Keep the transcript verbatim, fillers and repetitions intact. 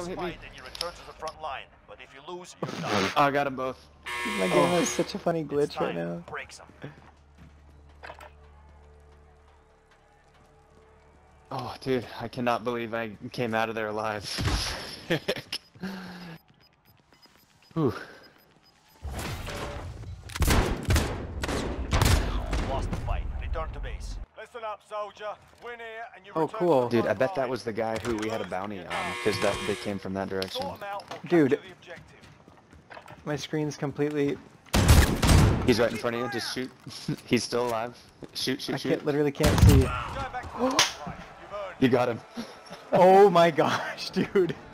hit me. Fight and you return to the front line. But if you lose, you're done. Oh, I got them both. My game has such a funny glitch right now. Break some. Oh, dude, I cannot believe I came out of there alive. Whew. Lost the fight. Return to base. Listen up, soldier. Win here and you Oh, return cool. to the Dude, I front bet that line. was the guy who we had a bounty on, because that they came from that direction. Sort 'em out or Dude. capture the objective. My screen's completely... He's right in front of you, just shoot. He's still alive. Shoot, shoot, I shoot. can't, literally can't see. Go back to the front line. You've earned You got him. Oh my gosh, dude.